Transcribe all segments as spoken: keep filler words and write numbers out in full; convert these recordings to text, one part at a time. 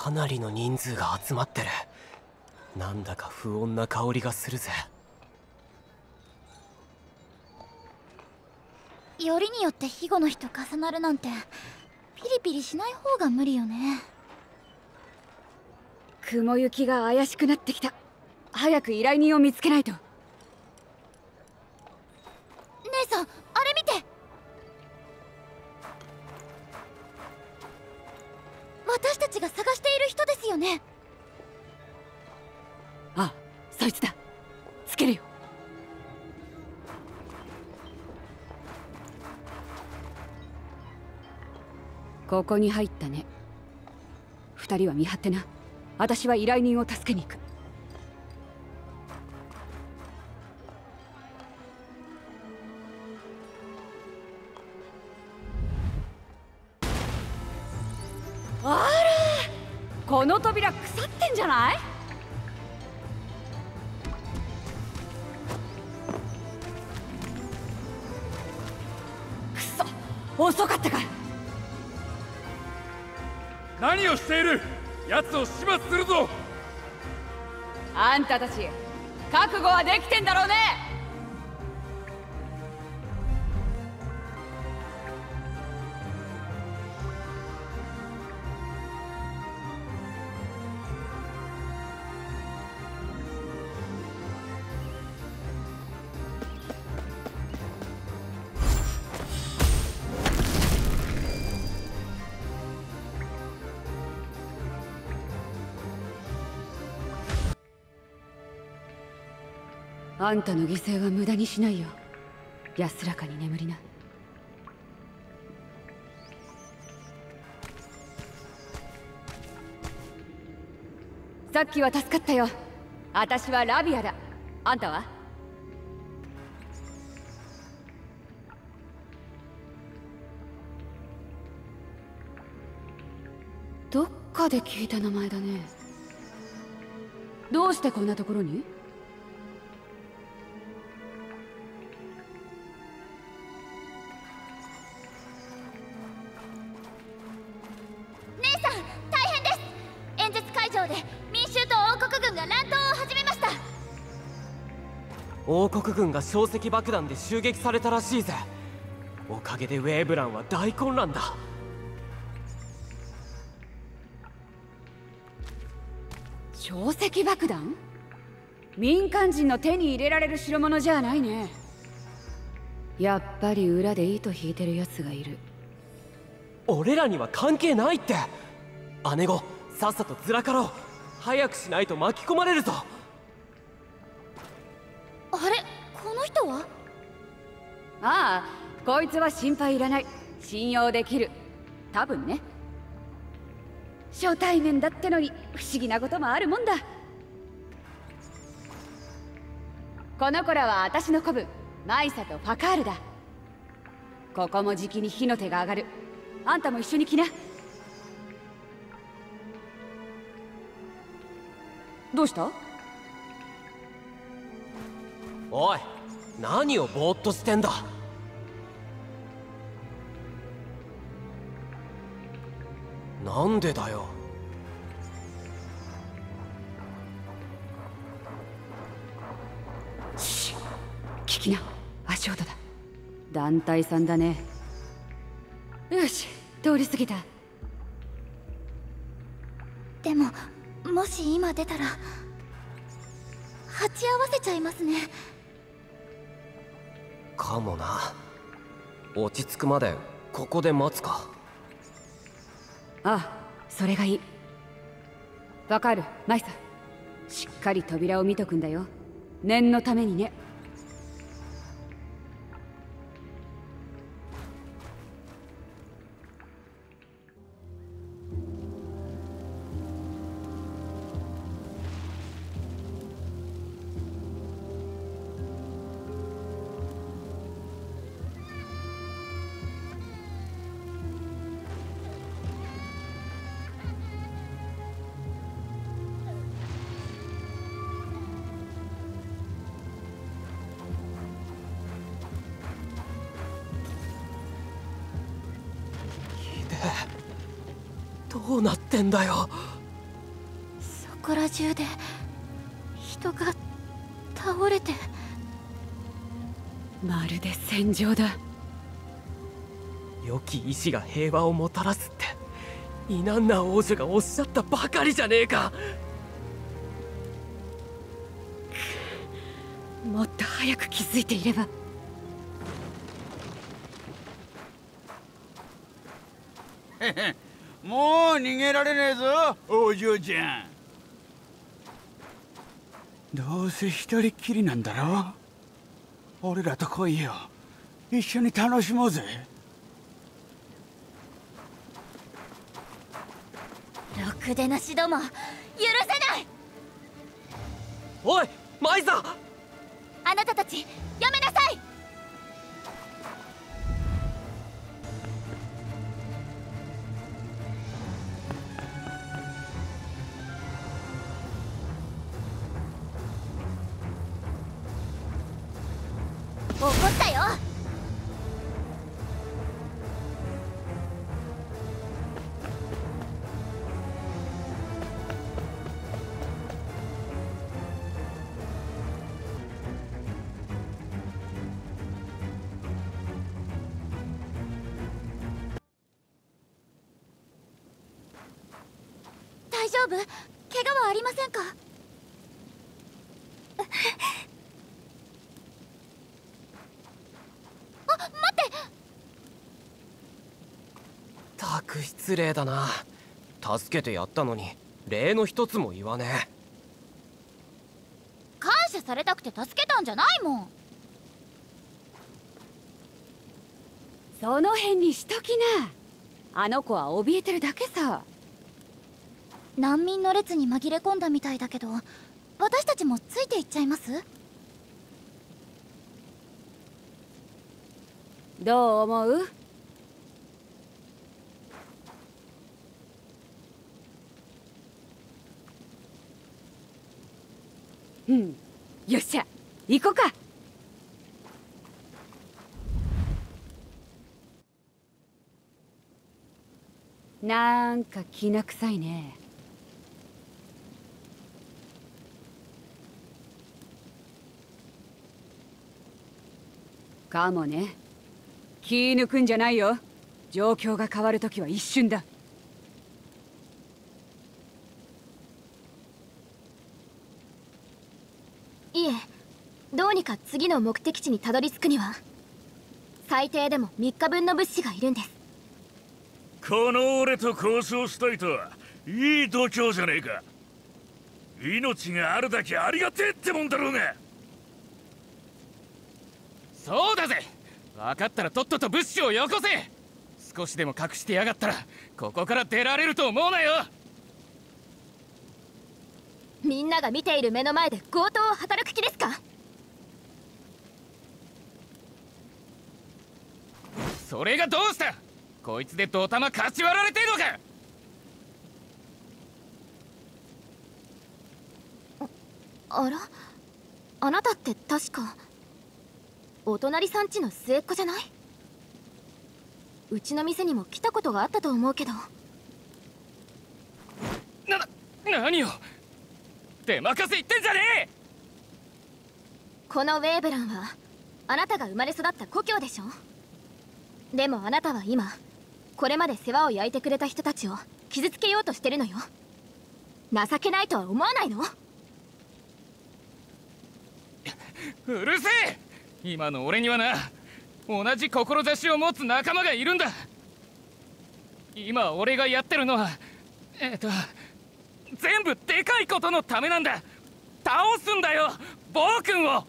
かなりの人数が集まってる。なんだか不穏な香りがするぜ。 よりによって庇護の日と重なるなんてピリピリしない方が無理よね。 雲行きが怪しくなってきた。早く依頼人を見つけないと。 姉さん、あれ見て。私たちが探している人ですよね。 ああ、そいつだ。つけるよ。ここに入ったね。二人は見張ってな。私は依頼人を助けに行く。あれ、この扉腐ってんじゃない？くそ、遅かったか。 何をしている？奴を始末するぞ。 あんたたち覚悟はできてんだろうね。あんたの犠牲は無駄にしないよ。安らかに眠りな。さっきは助かったよ。私はラビアだ。あんたは？どっかで聞いた名前だね。どうしてこんなところに？ 王国軍が小石爆弾で襲撃されたらしいぜ。おかげでウェーブランは大混乱だ。 小石爆弾？民間人の手に入れられる代物じゃないね。やっぱり裏で糸引いてるやつがいる。 俺らには関係ないって。姉子、さっさとずらかろう。早くしないと巻き込まれるぞ。 あれ、この人は？ ああ、こいつは心配いらない。信用できる。多分ね。初対面だってのに不思議なこともあるもんだ。この子らは私の子分、マイサとファカールだ。ここもじきに火の手が上がる。あんたも一緒に来な。どうした？ おい、何をぼーっとしてんだ。なんでだよ。 シッ、聞きな。足音だ。団体さんだね。よし、通り過ぎた。 でももし今出たら鉢合わせちゃいますね。 かもな。落ち着くまでここで待つか。 ああ、それがいい。わかる、マイサ。しっかり扉を見とくんだよ。念のためにね。 どうなってんだよ。 こら中で人が倒れて。 まるで戦場だ。 良き意志が平和をもたらすってイナンナ王女がおっしゃったばかりじゃねえか。 もっと早く気づいていれば。 もう逃げられねえぞお嬢ちゃん。どうせ一人っきりなんだろ。俺らと来いよ、一緒に楽しもうぜ。 ろくでなしども許せない。 おいマイザ！ あなたたちやめなさい。怒ったよ。大丈夫？怪我はありませんか？あ、待って！ たく失礼だな。助けてやったのに礼の一つも言わねえ。 感謝されたくて助けたんじゃないもん。 その辺にしときな。あの子は怯えてるだけさ。 難民の列に紛れ込んだみたいだけど、私たちもついていっちゃいます？ どう思う？うん、よっしゃ行こうか。なんかきな臭いね。かもね。気抜くんじゃないよ。状況が変わるときは一瞬だ。 いえ、どうにか次の目的地にたどり着くには最低でもみっかぶんの物資がいるんです。 この俺と交渉したいとはいい度胸じゃねえか。命があるだけありがてえってもんだろうが。 そうだぜ。分かったらとっとと物資をよこせ。少しでも隠してやがったらここから出られると思うなよ。 みんなが見ている目の前で強盗を働く気ですか？ それがどうした。こいつでドタマかち割られてんのか。 あら、あなたって確かお隣さんちの末っ子じゃない？うちの店にも来たことがあったと思うけど。 な、何よ出任せ言ってんじゃねえ。 このウェーブランはあなたが生まれ育った故郷でしょ。でもあなたは今これまで世話を焼いてくれた人たちを傷つけようとしてるのよ。情けないとは思わないの？ うるせえ。今の俺にはな、同じ志を持つ仲間がいるんだ。今俺がやってるのはえっと全部でかいことのためなんだ。倒すんだよ暴君を。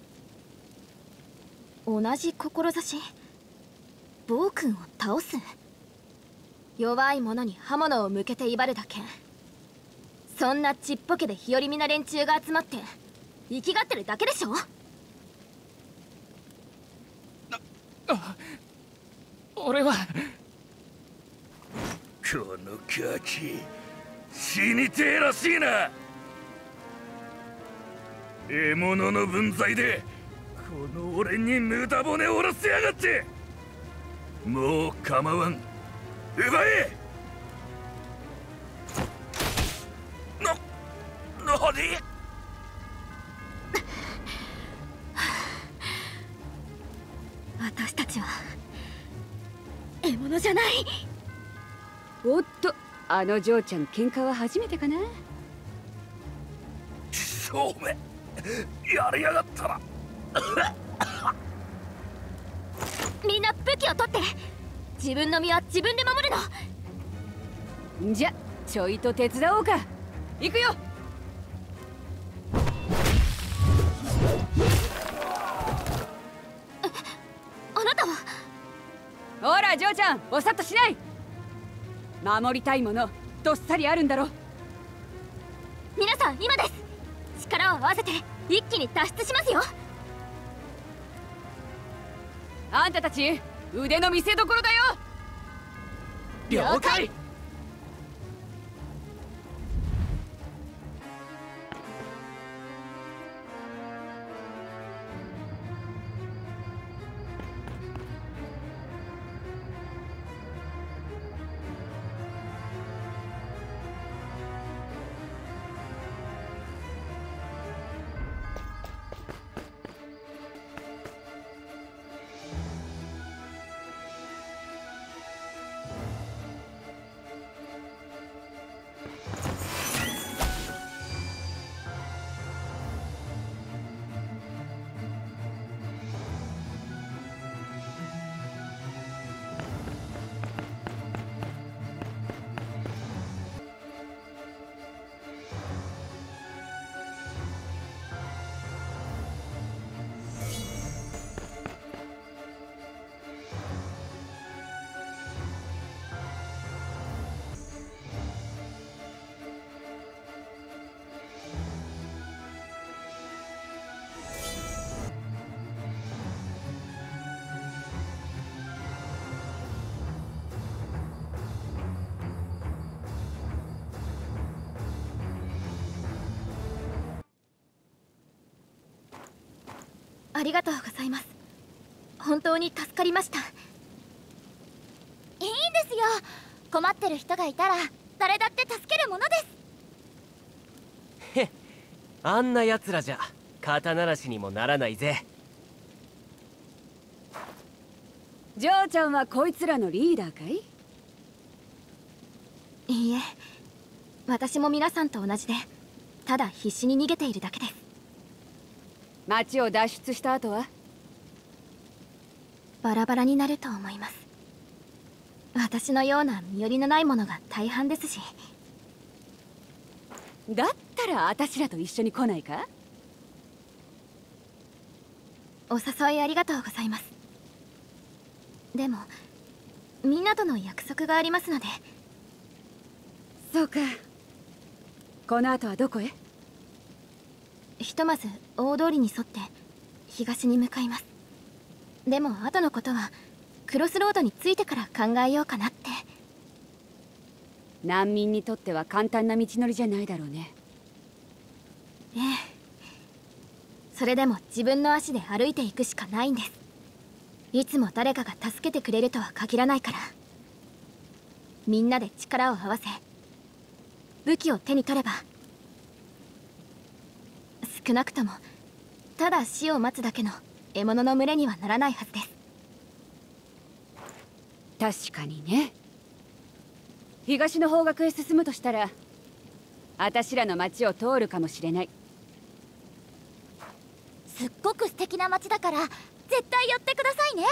同じ志？暴君を倒す？弱い者に刃物を向けて威張るだけ。そんなちっぽけで日和見な連中が集まって生きがってるだけでしょ。 あ、俺はこのガキ死にてえらしいな。獲物の分際でこの俺に無駄骨を下ろしやがって。もう構わん、奪え。な、 で。 私たちは獲物じゃない。 おっと、あの嬢ちゃん喧嘩は初めてかな。 正面やりやがったな。 みんな武器を取って、自分の身は自分で守るの。 んじゃちょいと手伝おうか。行くよ。 あなたは。 ほら嬢ちゃん、おさっとしない。守りたいものどっさりあるんだろ。 皆さん今です。力を合わせて一気に脱出しますよ。 あんたたち腕の見せ所だよ。 了解。 ありがとうございます。本当に助かりました。いいんですよ。困ってる人がいたら誰だって助けるものです。 へっ、あんな奴らじゃ肩慣らしにもならないぜ。 嬢ちゃんはこいつらのリーダーかい？ いいえ、私も皆さんと同じで、ただ必死に逃げているだけです。 町を脱出した後はバラバラになると思います。私のような身寄りのないものが大半ですし。 だったらあたしらと一緒に来ないか？ お誘いありがとうございます。でもみんなとの約束がありますので。 そうか。この後はどこへ？ ひとまず大通りに沿って東に向かいます。でも後のことはクロスロードに着いてから考えようかなって。 難民にとっては簡単な道のりじゃないだろうね。 ええ、それでも自分の足で歩いていくしかないんです。いつも誰かが助けてくれるとは限らないから。みんなで力を合わせ武器を手に取れば、少なくともただ死を待つだけの獲物の群れにはならないはずです。 確かにね。東の方角へ進むとしたらあたしらの町を通るかもしれない。 すっごく素敵な街だから絶対寄ってくださいね。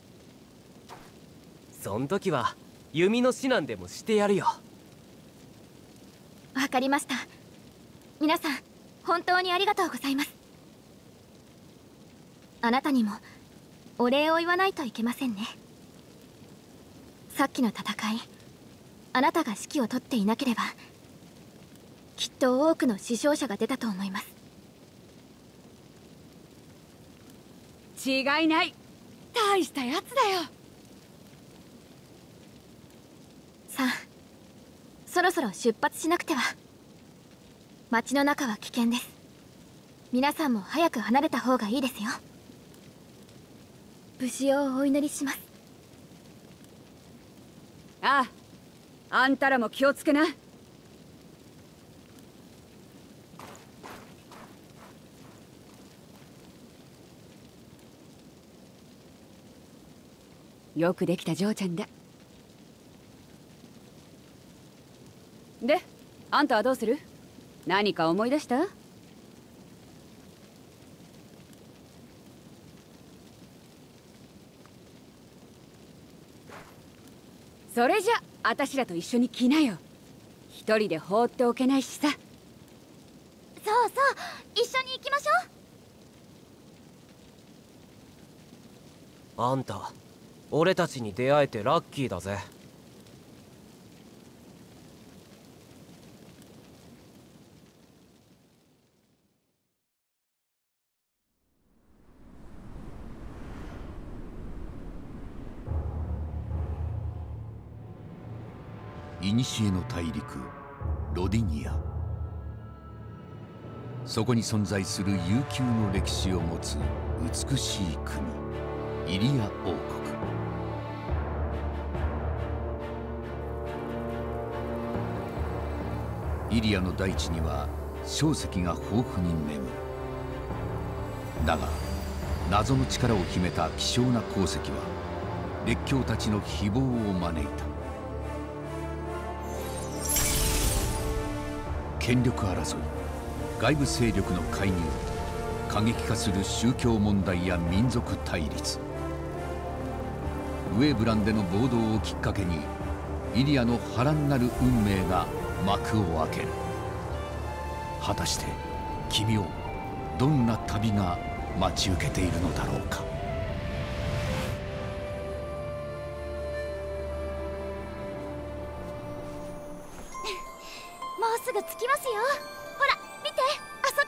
そん時は弓の指南でもしてやるよ。 わかりました。皆さん本当にありがとうございます。あなたにもお礼を言わないといけませんね。さっきの戦い、あなたが指揮を執っていなければきっと多くの死傷者が出たと思います。 違いない。大したやつだよ。 さあ、そろそろ出発しなくては。街の中は危険です。皆さんも早く離れた方がいいですよ。無事をお祈りします。 ああ、あんたらも気をつけな。 よくできた嬢ちゃんだ。で、あんたはどうする？何か思い出した？それじゃあたしらと一緒に来なよ。一人で放っておけないしさ。 そうそう、一緒に行きましょう。 あんた、俺たちに出会えてラッキーだぜ。 古の大陸ロディニア。そこに存在する悠久の歴史を持つ美しい国イリア王国。イリアの大地には硝石が豊富に眠る。だが謎の力を秘めた希少な鉱石は列強たちの誹謗を招いた。権力争い、外部勢力の介入、過激化する宗教問題や民族対立。ウェーブランでの暴動をきっかけにイリアの波乱なる運命が幕を開ける。果たして君をどんな旅が待ち受けているのだろうか。 もうすぐ着きますよ。ほら見て、あそこ。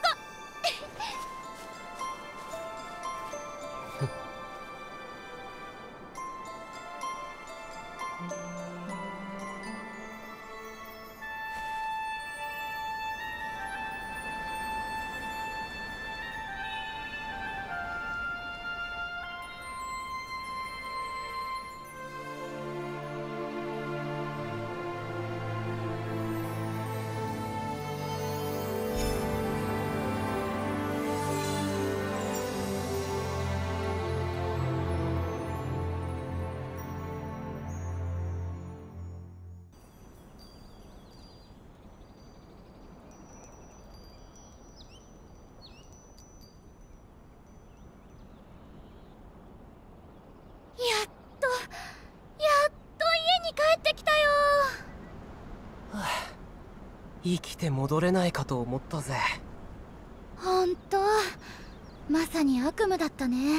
やっと、やっと家に帰ってきたよ。 はあ、生きて戻れないかと思ったぜ。 ほんと、まさに悪夢だったね。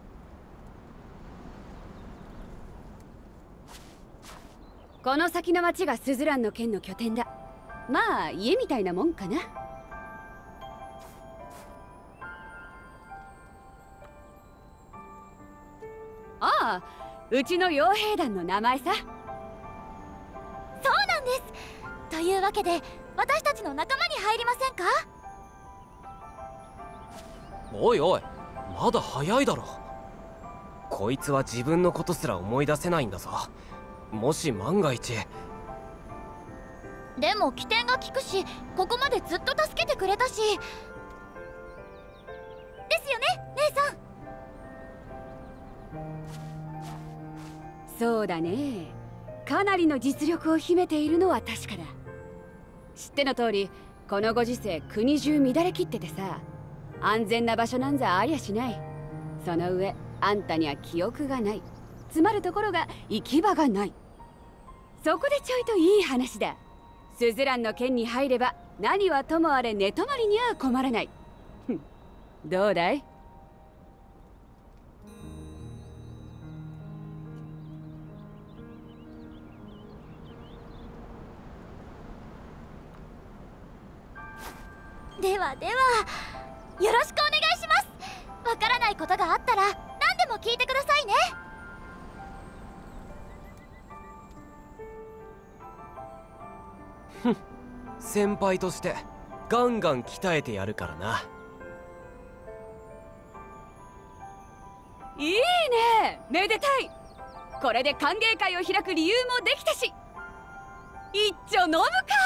この先の町がスズランの県の拠点だ。まあ家みたいなもんかな。ああ、うちの傭兵団の名前さ。 そうなんです。というわけで私たちの仲間に入りませんか？ おいおい、まだ早いだろ。こいつは自分のことすら思い出せないんだぞ。もし万が一。 でも起点が効くし、ここまでずっと助けてくれたし。ですよね、姉さん。 そうだね。かなりの実力を秘めているのは確かだ。知っての通り、このご時世国中乱れきっててさ、安全な場所なんざありゃしない。その上あんたには記憶がない。つまるところが行き場がない。そこでちょいといい話だ。スズランの県に入れば何はともあれ寝泊まりには困らない。どうだい？ ではでは、よろしくお願いします。わからないことがあったら何でも聞いてくださいね。 ふん、先輩としてガンガン鍛えてやるからな。 いいね、めでたい。これで歓迎会を開く理由もできたし、一丁飲むか。